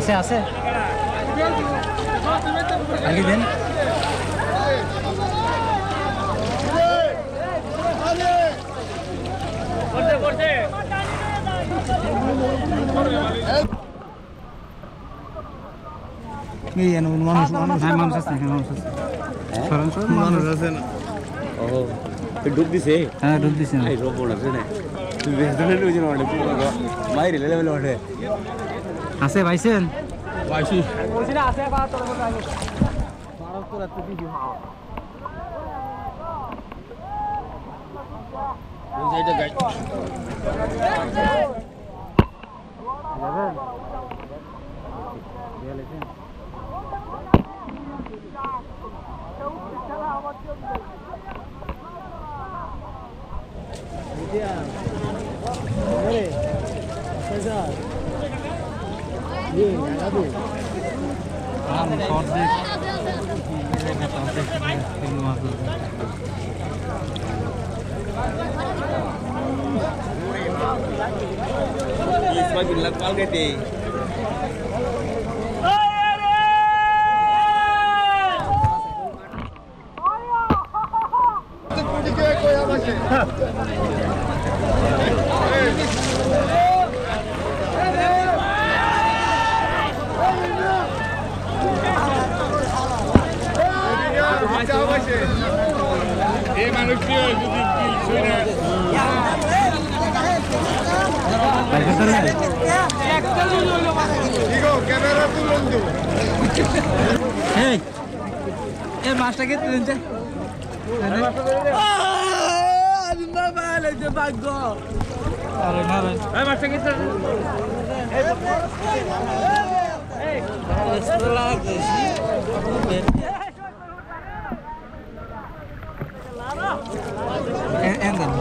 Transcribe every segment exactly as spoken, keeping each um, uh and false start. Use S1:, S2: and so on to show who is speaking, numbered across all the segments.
S1: আছে আছে আগে দেন করতে করতে এই এন মানুষ মানুষ হ্যাঁ মানুষ আছে মানুষ আছে সরন সরন মানুষ আছে না ও ডুব দিছে হ্যাঁ ডুব দিছে এই রোবট আছে না তুই বেজনে লই যাও না মাইরে লেভেল ওঠে আছে ভাইছেন ভাইছি বলছি না আছে বা তোর মতো আগে বারো তো রাতে ভিডিও ওই সাইডে গাই লেভেল Semakin lakal gede. এই মানুষটি যদি কিল শুনে ক্যামেরা তুলুন এই এই মাছটা কে তুলেন যে আরে বাবা লাগে ভাগ্য আরে না রে এই মাছটা কে তুলেন এই এসলা দেশি and then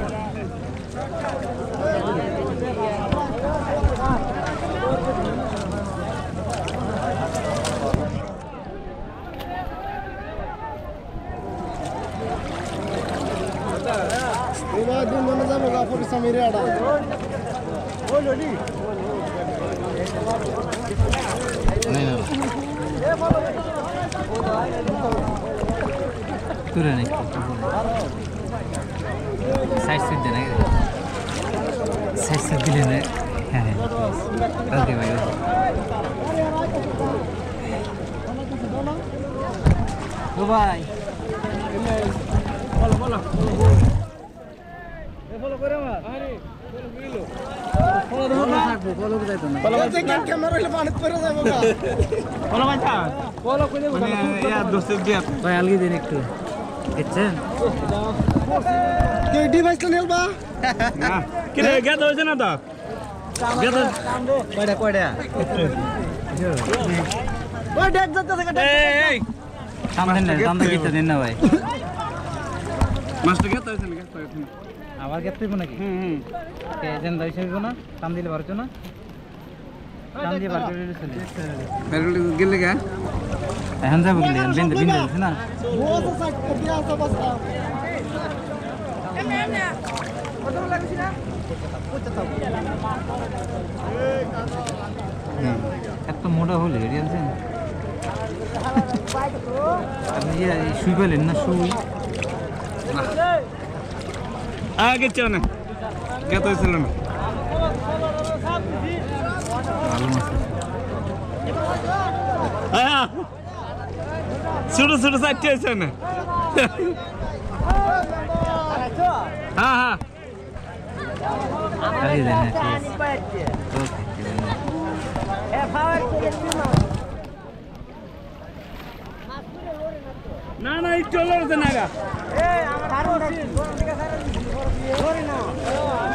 S1: Ila din mana jamu ga for samire ada bol lodi nahi na e bolo ture nahi side से देना है साइड से दिले ना है ओके भाई ओ भाई बोलो बोलो ए फॉलो करे मार अरे बोलो बिलो फॉलो दो ना থাকবো ফলো করে যাইতো না ফলো করতে কি ক্যামেরা হইলে পানিতে পড়ে যাবে গা ফলো বাঁচা ফলো করে মানে ইয়া দোস্ত দিয়া ভাই আলগি দেন একটু দেখছেন এই ডিভাইস টা নেলবা না কি রে গেদ হইছে না তো গেদ কয়টা কয়টা ওই দেখ যাচ্ছে এই এই সামনে না সামনে গিতে দেন না ভাই মাস্টার গেদ হইছে না গেদ হইছে আবার গেদ হইব নাকি হুম হুম কে দেন দইছে হইব না সাম দিলে পারছো না সাম দিয়ে বার করে চলে বেরুল গেলে গা এখন যাব গেলে বিন্দু বিন্দু আছে না ও তো সাইড দিয়া আছে বস্তা এমনে এমনে কত লাগছে না কত তাও এই কাঁদা এত মোটা হলে রিয়াল সেন আপনি যে শুই পেলেন না শুই আগে চল না কত হইছিল না ভালো মাছ আয়া ছোট ছোট সাইটে আছে না হ্যাঁ হ্যাঁ আরে দেন না না একটু লড়তে না গা এই আমার